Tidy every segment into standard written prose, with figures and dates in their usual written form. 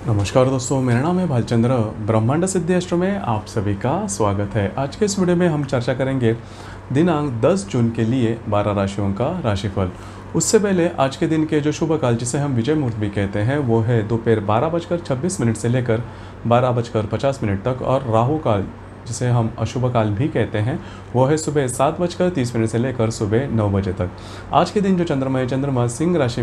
नमस्कार दोस्तों, मेरा नाम है भालचंद्र। ब्रह्मांड सिद्धि एस्ट्रो में आप सभी का स्वागत है। आज के इस वीडियो में हम चर्चा करेंगे दिनांक 10 जून के लिए 12 राशियों का राशिफल। उससे पहले आज के दिन के जो शुभ काल, जिसे हम विजय मुहूर्त भी कहते हैं, वो है दोपहर 12:26 से लेकर 12:50 तक, और राहु काल, जिसे हम अशुभ काल भी कहते हैं, वो है सुबह 7:30 से लेकर सुबह 9 बजे तक। आज के दिन जो चंद्रमा है, चंद्रमा सिंह राशि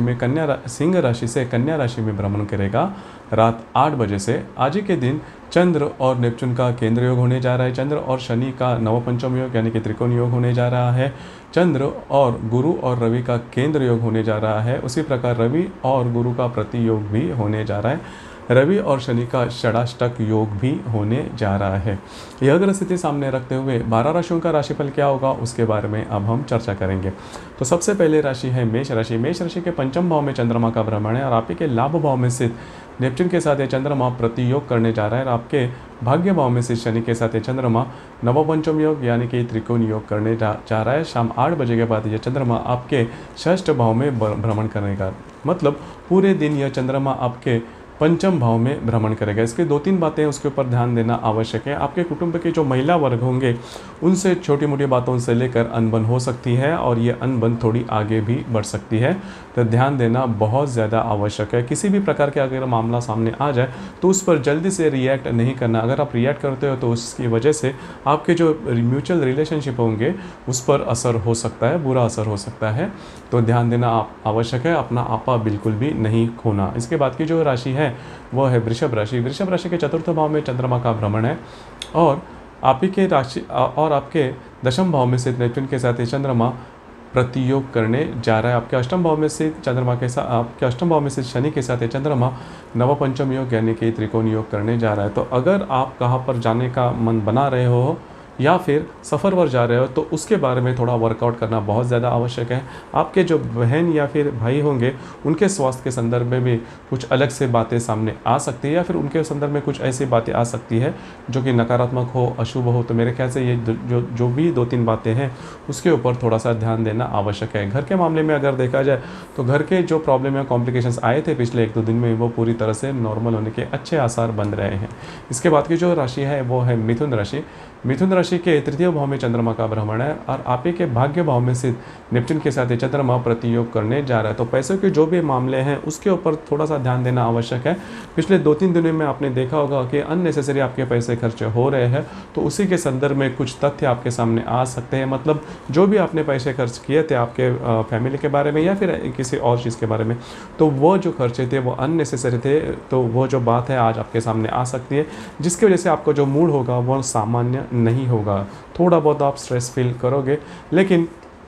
से कन्या राशि में भ्रमण करेगा रात 8 बजे से। आज ही के दिन चंद्र और नेपच्यून का केंद्र योग होने जा रहा है। चंद्र और शनि का नवपंचम योग यानी कि त्रिकोण योग होने जा रहा है। चंद्र और गुरु और रवि का केंद्र योग होने जा रहा है। उसी प्रकार रवि और गुरु का प्रति योग भी होने जा रहा है। रवि और शनि का षडाष्टक योग भी होने जा रहा है। यह ग्रह स्थिति सामने रखते हुए 12 राशियों का राशिफल क्या होगा, उसके बारे में अब हम चर्चा करेंगे। तो सबसे पहले राशि है मेष राशि। मेष राशि के पंचम भाव में चंद्रमा का भ्रमण है, और आपके के लाभ भाव में स्थित नेपच्यून के साथ ये चंद्रमा प्रति योग करने जा रहा है। और आपके भाग्य भाव में स्थित शनि के साथ ये चंद्रमा नवपंचम योग यानी कि त्रिकोण योग करने जा रहा है। शाम 8 बजे के बाद यह चंद्रमा आपके षष्ठ भाव में भ्रमण करेगा। मतलब पूरे दिन यह चंद्रमा आपके पंचम भाव में भ्रमण करेगा। इसके 2-3 बातें उसके ऊपर ध्यान देना आवश्यक है। आपके कुटुंब के जो महिला वर्ग होंगे, उनसे छोटी मोटी बातों से लेकर अनबन हो सकती है, और ये अनबन थोड़ी आगे भी बढ़ सकती है, तो ध्यान देना बहुत ज़्यादा आवश्यक है। किसी भी प्रकार के अगर मामला सामने आ जाए तो उस पर जल्दी से रिएक्ट नहीं करना। अगर आप रिएक्ट करते हो तो उसकी वजह से आपके जो म्यूचुअल रिलेशनशिप होंगे उस पर असर हो सकता है, बुरा असर हो सकता है, तो ध्यान देना आवश्यक है। अपना आपा बिल्कुल भी नहीं खोना। इसके बाद की जो राशि है वो है वृषभ राशि। वृषभ राशि के चतुर्थ भाव में चंद्रमा का भ्रमण है, और आप ही के राशि और आपके दशम भाव में स्थित नेपच्यून के साथ ये चंद्रमा प्रतियोग करने जा रहा है। आपके अष्टम भाव में स्थित चंद्रमा के साथ, आपके अष्टम भाव में स्थित शनि के साथ ये चंद्रमा नवपंचम योग यानी कि त्रिकोण योग करने जा रहा है। तो अगर आप कहाँ पर जाने का मन बना रहे हो या फिर सफ़र पर जा रहे हो, तो उसके बारे में थोड़ा वर्कआउट करना बहुत ज़्यादा आवश्यक है। आपके जो बहन या फिर भाई होंगे, उनके स्वास्थ्य के संदर्भ में भी कुछ अलग से बातें सामने आ सकती है, या फिर उनके संदर्भ में कुछ ऐसी बातें आ सकती है जो कि नकारात्मक हो, अशुभ हो। तो मेरे ख्याल से ये जो भी 2-3 बातें हैं उसके ऊपर थोड़ा सा ध्यान देना आवश्यक है। घर के मामले में अगर देखा जाए तो घर के जो प्रॉब्लम या कॉम्प्लिकेशंस आए थे पिछले 1-2 दिन में, वो पूरी तरह से नॉर्मल होने के अच्छे आसार बन रहे हैं। इसके बाद की जो राशि है वो है मिथुन राशि। मिथुन राशि के तृतीय भाव में चंद्रमा का भ्रमण है, और आप ही के भाग्य भाव में स्थित नेपच्यून के साथ ये चंद्रमा प्रतियोग करने जा रहा है। तो पैसों के जो भी मामले हैं उसके ऊपर थोड़ा सा ध्यान देना आवश्यक है। पिछले 2-3 दिनों में आपने देखा होगा कि अननेसेसरी आपके पैसे खर्चे हो रहे हैं, तो उसी के संदर्भ में कुछ तथ्य आपके सामने आ सकते हैं। मतलब जो भी आपने पैसे खर्च किए थे आपके फैमिली के बारे में या फिर किसी और चीज़ के बारे में, तो वो जो खर्चे थे वो अननेसेसरी थे। तो वो जो बात है आज आपके सामने आ सकती है, जिसकी वजह से आपका जो मूड होगा वो सामान्य नहीं होगा। थोड़ा बहुत आप स्ट्रेस फील करोगे, लेकिन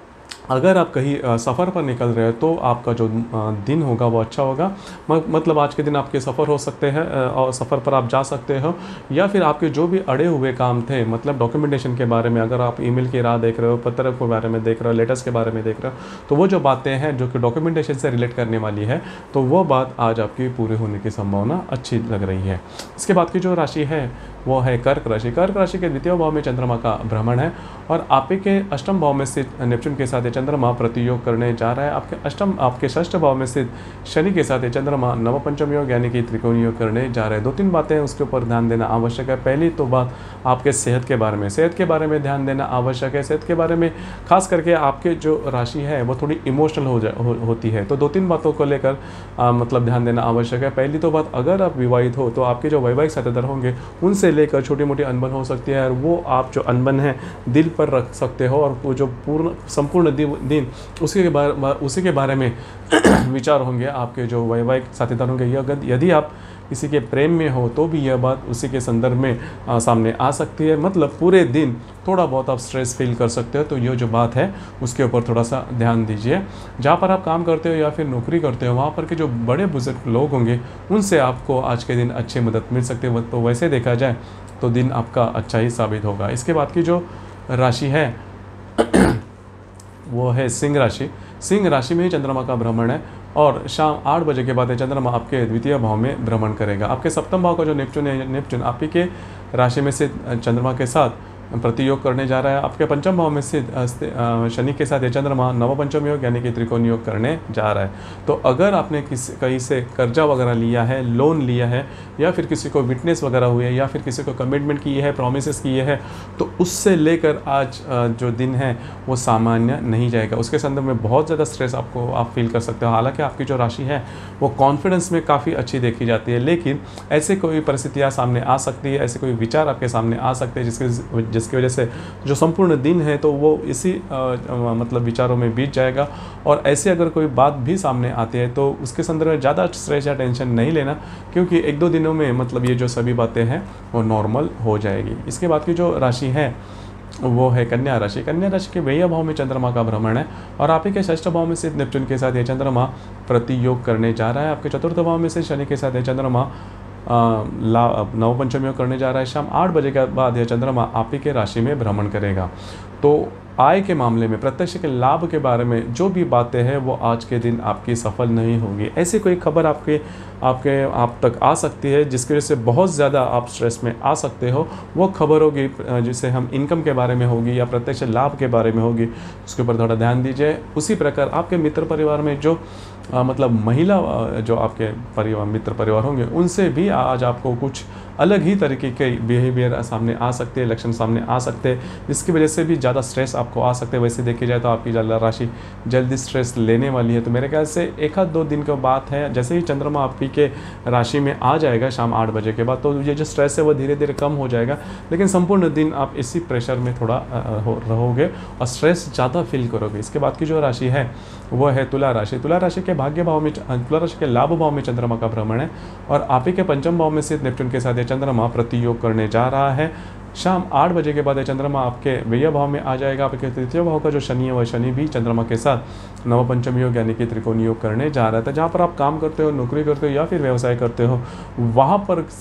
अगर आप कहीं सफ़र पर निकल रहे हो तो आपका जो दिन होगा वो अच्छा होगा। मतलब आज के दिन आपके सफ़र हो सकते हैं, और सफ़र पर आप जा सकते हो, या फिर आपके जो भी अड़े हुए काम थे, मतलब डॉक्यूमेंटेशन के बारे में, अगर आप ईमेल की राह देख रहे हो, पत्र के बारे में देख रहे हो, लेटर्स के बारे में देख रहे हो, तो वो जो बातें हैं जो कि डॉक्यूमेंटेशन से रिलेट करने वाली है, तो वो बात आज आपकी पूरी होने की संभावना अच्छी लग रही है। इसके बाद की जो राशि है वो है कर्क राशि। कर्क राशि के द्वितीय भाव में चंद्रमा का भ्रमण है, और आप ही के अष्टम भाव में स्थित नेपच्यून के साथ चंद्रमा प्रतियोग करने जा रहा है। आपके षष्ठ भाव में स्थित शनि के साथ चंद्रमा नवपंचम योग यानी कि त्रिकोण योग करने जा रहे हैं। 2-3 बातें उसके ऊपर ध्यान देना आवश्यक है। पहली तो बात आपके सेहत के बारे में, ध्यान देना आवश्यक है। सेहत के बारे में खास करके आपके जो राशि है वो थोड़ी इमोशनल होती है, तो 2-3 बातों को लेकर मतलब ध्यान देना आवश्यक है। पहली तो बात, अगर आप विवाहित हो तो आपके जो वैवाहिक साथीदार होंगे उनसे लेकर छोटी मोटी अनबन हो सकती है, और वो आप जो अनबन है दिल पर रख सकते हो, और वो जो संपूर्ण दिन उसी के बारे में विचार होंगे आपके जो वैवाहिक साथीदार होंगे। यदि आप किसी के प्रेम में हो तो भी यह बात उसी के संदर्भ में सामने आ सकती है। मतलब पूरे दिन थोड़ा बहुत आप स्ट्रेस फील कर सकते हो, तो ये जो बात है उसके ऊपर थोड़ा सा ध्यान दीजिए। जहाँ पर आप काम करते हो या फिर नौकरी करते हो, वहाँ पर के जो बड़े बुजुर्ग लोग होंगे उनसे आपको आज के दिन अच्छी मदद मिल सकती है। तो वैसे देखा जाए तो दिन आपका अच्छा ही साबित होगा। इसके बाद की जो राशि है वो है सिंह राशि। सिंह राशि में ही चंद्रमा का भ्रमण है, और शाम 8 बजे के बाद ये चंद्रमा आपके द्वितीय भाव में भ्रमण करेगा। आपके सप्तम भाव का जो नेपच्यून है, नेपच्यून आप ही के राशि में से चंद्रमा के साथ प्रतियोग करने जा रहा है। आपके पंचम भाव में स्थित शनि के साथ ये चंद्रमा नव पंचम योग यानी कि त्रिकोण योग करने जा रहा है। तो अगर आपने कहीं से कर्जा वगैरह लिया है, लोन लिया है, या फिर किसी को विटनेस वगैरह हुई है, या फिर किसी को कमिटमेंट किए है, प्रोमिस किए हैं, तो उससे लेकर आज जो दिन है वो सामान्य नहीं जाएगा। उसके संदर्भ में बहुत ज़्यादा स्ट्रेस आप फील कर सकते हो। हालांकि आपकी जो राशि है वो कॉन्फिडेंस में काफ़ी अच्छी देखी जाती है, लेकिन ऐसे कोई परिस्थितियाँ सामने आ सकती है, ऐसे कोई विचार आपके सामने आ सकते हैं जिसकी वजह से जो संपूर्ण दिन है तो वो इसी मतलब विचारों में बीत जाएगा। और ऐसे अगर कोई बात भी सामने आती है तो उसके संदर्भ में ज़्यादा स्ट्रेस या टेंशन नहीं लेना, क्योंकि 1-2 दिनों में मतलब ये जो सभी बातें हैं वो नॉर्मल हो जाएगी। इसके बाद की जो राशि है वो है कन्या राशि। कन्या राशि के व्यय भाव में चंद्रमा का भ्रमण है और आप ही के षष्ठ भाव में स्थित नेपच्यून के साथ ये चंद्रमा प्रतियोग करने जा रहा है। आपके चतुर्थ भाव में से शनि के साथ ये चंद्रमा नव पंचम योग करने जा रहा है। शाम 8 बजे के बाद यह चंद्रमा आप ही के राशि में भ्रमण करेगा। तो आय के मामले में, प्रत्यक्ष के लाभ के बारे में जो भी बातें हैं वो आज के दिन आपकी सफल नहीं होगी। ऐसी कोई खबर आप तक आ सकती है जिसकी वजह से बहुत ज़्यादा आप स्ट्रेस में आ सकते हो। वो खबर होगी जिसे हम इनकम के बारे में होगी या प्रत्यक्ष लाभ के बारे में होगी, उसके ऊपर थोड़ा ध्यान दीजिए। उसी प्रकार आपके मित्र परिवार में जो मतलब महिला जो आपके मित्र परिवार होंगे उनसे भी आज आपको कुछ अलग ही तरीके के बिहेवियर सामने आ सकते हैं, लक्षण सामने आ सकते हैं, जिसकी वजह से भी ज़्यादा स्ट्रेस आपको आ सकते हैं। वैसे देखी जाए तो आपकी राशि जल्दी स्ट्रेस लेने वाली है। तो मेरे ख्याल से 1-2 दिन की बात है, जैसे ही चंद्रमा आपकी के राशि में आ जाएगा शाम 8 बजे के बाद, तो ये जो स्ट्रेस है वो धीरे धीरे कम हो जाएगा। लेकिन संपूर्ण दिन आप इसी प्रेशर में थोड़ा रहोगे और स्ट्रेस ज़्यादा फील करोगे। इसके बाद की जो राशि है वो है तुला राशि। तुला राशि के भाग्य भाव में, तुला राशि के लाभ भाव में चंद्रमा का भ्रमण है और आप ही के पंचम भाव में स्थित नेपच्यून के साथ चंद्रमा प्रतियोग करने जा रहा है। शाम 8 बजे के बाद यह चंद्रमा आपके व्यय भाव में आ जाएगा। आपके तृतीय भाव का जो शनि है वह शनि भी चंद्रमा के साथ नव पंचम योग यानी कि त्रिकोण योग करने जा रहा था। जहाँ पर आप काम करते हो, नौकरी करते हो या फिर व्यवसाय करते हो, वहाँ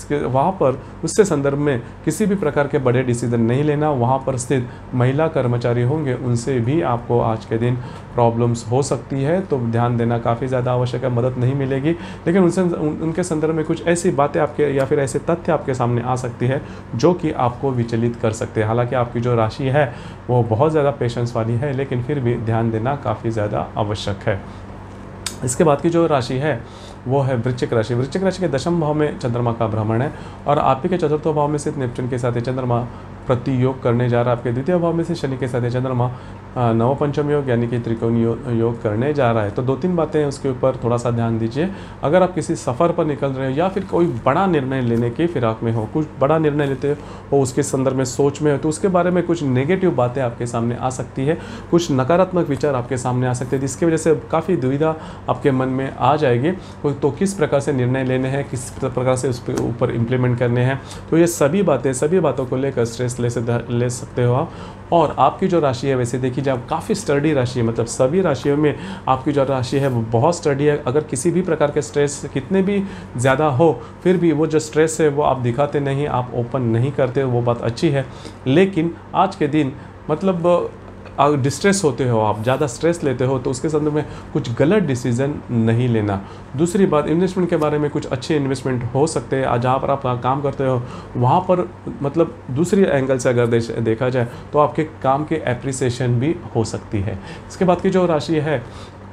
पर उससे संदर्भ में किसी भी प्रकार के बड़े डिसीजन नहीं लेना। वहाँ पर स्थित महिला कर्मचारी होंगे उनसे भी आपको आज के दिन प्रॉब्लम्स हो सकती है, तो ध्यान देना काफ़ी ज़्यादा आवश्यक है। मदद नहीं मिलेगी, लेकिन उनके संदर्भ में कुछ ऐसी बातें आपके या फिर ऐसे तथ्य आपके सामने आ सकती है जो कि आपको विचलित कर सकते हैं। हालांकि आपकी जो राशि है वो बहुत ज़्यादा पेशेंस वाली है, लेकिन फिर भी ध्यान देना काफ़ी ज़्यादा आवश्यक है। इसके बाद की जो राशि है वो है वृश्चिक राशि। वृश्चिक राशि के दशम भाव में चंद्रमा का भ्रमण है और आप ही के चतुर्थ भाव में स्थित नेपच्यून के साथ चंद्रमा प्रतियोग करने जा रहा है। आपके द्वितीय भाव में से शनि के साथ चंद्रमा नव पंचम योग यानी कि त्रिकोण योग करने जा रहा है। तो 2-3 बातें हैं, उसके ऊपर थोड़ा सा ध्यान दीजिए। अगर आप किसी सफ़र पर निकल रहे हो या फिर कोई बड़ा निर्णय लेने की फिराक में हो, कुछ बड़ा निर्णय लेते हो उसके संदर्भ में सोच में हो, तो उसके बारे में कुछ नेगेटिव बातें आपके सामने आ सकती है, कुछ नकारात्मक विचार आपके सामने आ सकते हैं, जिसकी वजह से काफ़ी दुविधा आपके मन में आ जाएगी। तो किस प्रकार से निर्णय लेने हैं, किस प्रकार से उस ऊपर इम्प्लीमेंट करने हैं, तो ये सभी बातों को लेकर स्ट्रेस ले सकते हो आप। और आपकी जो राशि है वैसे देखिए जब काफ़ी स्टडी राशि है, मतलब सभी राशियों में आपकी जो राशि है वो बहुत स्टडी है। अगर किसी भी प्रकार के स्ट्रेस कितने भी ज़्यादा हो, फिर भी वो जो स्ट्रेस है वो आप दिखाते नहीं, आप ओपन नहीं करते, वो बात अच्छी है। लेकिन आज के दिन मतलब डिस्ट्रेस होते हो, आप ज़्यादा स्ट्रेस लेते हो, तो उसके संदर्भ में कुछ गलत डिसीजन नहीं लेना। दूसरी बात, इन्वेस्टमेंट के बारे में कुछ अच्छे इन्वेस्टमेंट हो सकते हैं। जहाँ पर आप काम करते हो वहाँ पर मतलब दूसरी एंगल से अगर देखा जाए तो आपके काम के एप्रिसिएशन भी हो सकती है। इसके बाद की जो राशि है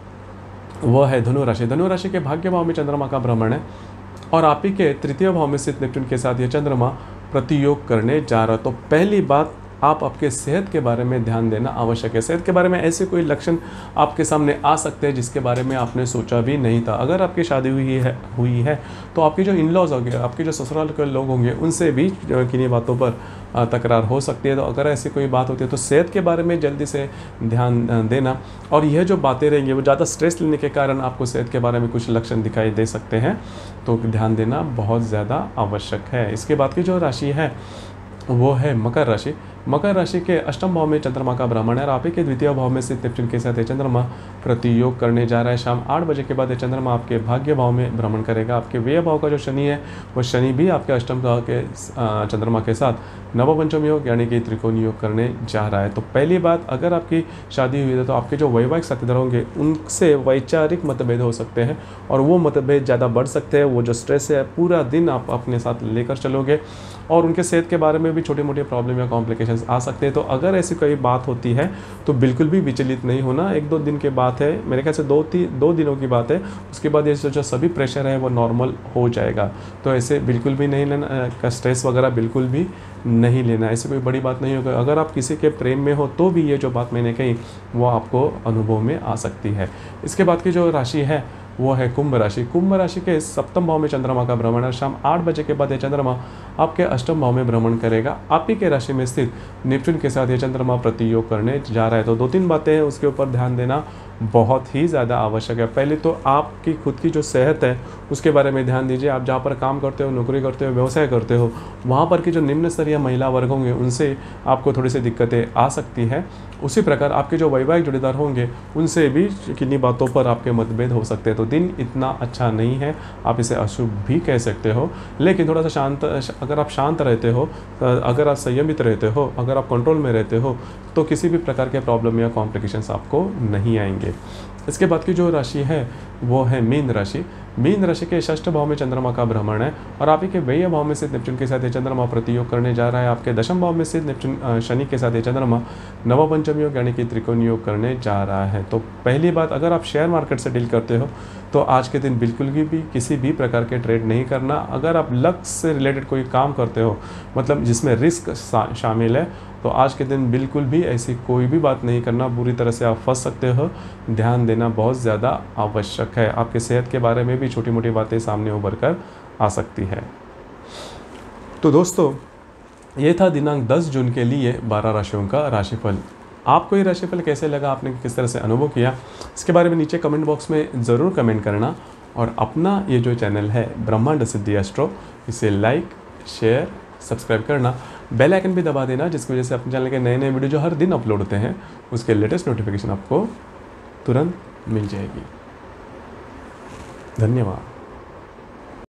वह है धनु राशि। धनु राशि के भाग्य भाव में चंद्रमा का भ्रमण है और आप ही के तृतीय भाव में स्थित नेपच्यून के साथ यह चंद्रमा प्रतियोग करने जा रहा है। तो पहली बात, आप आपके सेहत के बारे में ध्यान देना आवश्यक है। सेहत के बारे में ऐसे कोई लक्षण आपके सामने आ सकते हैं जिसके बारे में आपने सोचा भी नहीं था। अगर आपकी शादी हुई है तो आपके जो इन-लॉज होंगे, आपके जो ससुराल के लोग होंगे, उनसे भी किन्हीं बातों पर तकरार हो सकती है। तो अगर ऐसी कोई बात होती है तो सेहत के बारे में जल्दी से ध्यान देना। और यह जो बातें रहेंगी वो ज़्यादा स्ट्रेस लेने के कारण आपको सेहत के बारे में कुछ लक्षण दिखाई दे सकते हैं, तो ध्यान देना बहुत ज़्यादा आवश्यक है। इसके बाद की जो राशि है वो है मकर राशि। मकर राशि के अष्टम भाव में चंद्रमा का भ्रमण है और आप ही के द्वितीय भाव में स्थित नेपच्यून के साथ चंद्रमा प्रतियोग करने जा रहा है। शाम 8 बजे के बाद चंद्रमा आपके भाग्य भाव में भ्रमण करेगा। आपके व्यय भाव का जो शनि है वह शनि भी आपके अष्टम भाव के चंद्रमा के साथ नव पंचम योग यानी कि त्रिकोण योग करने जा रहा है। तो पहली बात, अगर आपकी शादी हुई है तो आपके जो वैवाहिक साथीदार होंगे उनसे वैचारिक मतभेद हो सकते हैं और वो मतभेद ज़्यादा बढ़ सकते हैं। वो जो स्ट्रेस है पूरा दिन आप अपने साथ लेकर चलोगे और उनके सेहत के बारे में भी छोटी मोटी प्रॉब्लम या कॉम्प्लिकेशंस कॉम्प्लिकेशंस आ सकते हैं। तो अगर ऐसी कोई बात होती है तो बिल्कुल भी विचलित नहीं होना। 1-2 दिन की बात है, मेरे ख्याल से 2 दिनों की बात है, उसके बाद ये जो सभी प्रेशर है वो नॉर्मल हो जाएगा। तो ऐसे बिल्कुल भी नहीं लेना, स्ट्रेस वगैरह बिल्कुल भी नहीं लेना, ऐसी कोई बड़ी बात नहीं होगी। अगर आप किसी के प्रेम में हो तो भी ये जो बात मैंने कही वो आपको अनुभव में आ सकती है। इसके बाद की जो राशि है वो है कुंभ राशि। कुंभ राशि के सप्तम भाव में चंद्रमा का भ्रमण है। शाम 8 बजे के बाद ये चंद्रमा आपके अष्टम भाव में भ्रमण करेगा। आप ही के राशि में स्थित नेपच्यून के साथ ये चंद्रमा प्रतियोग करने जा रहा है। तो 2-3 बातें हैं, उसके ऊपर ध्यान देना बहुत ही ज़्यादा आवश्यक है। पहले तो आपकी खुद की जो सेहत है उसके बारे में ध्यान दीजिए। आप जहाँ पर काम करते हो, नौकरी करते हो, व्यवसाय करते हो, वहाँ पर की जो निम्न स्तरीय महिला वर्ग होंगे उनसे आपको थोड़ी सी दिक्कतें आ सकती हैं। उसी प्रकार आपके जो वैवाहिक जोड़ीदार होंगे उनसे भी किन्हीं बातों पर आपके मतभेद हो सकते हैं। तो दिन इतना अच्छा नहीं है, आप इसे अशुभ भी कह सकते हो। लेकिन थोड़ा सा शांत, अगर आप शांत रहते हो, अगर आप संयमित रहते हो, अगर आप कंट्रोल में रहते हो तो किसी भी प्रकार के प्रॉब्लम या कॉम्प्लिकेशंस आपको नहीं आएंगे। इसके बाद की जो राशि है वो है मीन राशि। मीन राशि के षष्ठ भाव में चंद्रमा का भ्रमण है और आप ही के व्यय भाव में स्थित नेपच्यून के साथ ये चंद्रमा प्रतियोग करने जा रहा है। आपके दशम भाव में स्थित नेपच्यून शनि के साथ ये चंद्रमा नवपंचम योग यानी कि त्रिकोण योग करने जा रहा है। तो पहली बात, अगर आप शेयर मार्केट से डील करते हो तो आज के दिन बिल्कुल भी किसी भी प्रकार के ट्रेड नहीं करना। अगर आप लक से रिलेटेड कोई काम करते हो, मतलब जिसमें रिस्क शामिल है, तो आज के दिन बिल्कुल भी ऐसी कोई भी बात नहीं करना, बुरी तरह से आप फंस सकते हो। ध्यान देना बहुत ज़्यादा आवश्यक है। आपके सेहत के बारे में भी छोटी मोटी बातें सामने उभर कर आ सकती है। तो दोस्तों, ये था दिनांक 10 जून के लिए 12 राशियों का राशिफल। आपको ये राशिफल कैसे लगा, आपने किस तरह से अनुभव किया, इसके बारे में नीचे कमेंट बॉक्स में ज़रूर कमेंट करना। और अपना ये जो चैनल है ब्रह्मांड सिद्धि एस्ट्रो, इसे लाइक, शेयर, सब्सक्राइब करना, बेल आइकन भी दबा देना, जिसकी वजह से अपने चैनल के नए नए वीडियो जो हर दिन अपलोड होते हैं उसके लेटेस्ट नोटिफिकेशन आपको तुरंत मिल जाएगी। धन्यवाद।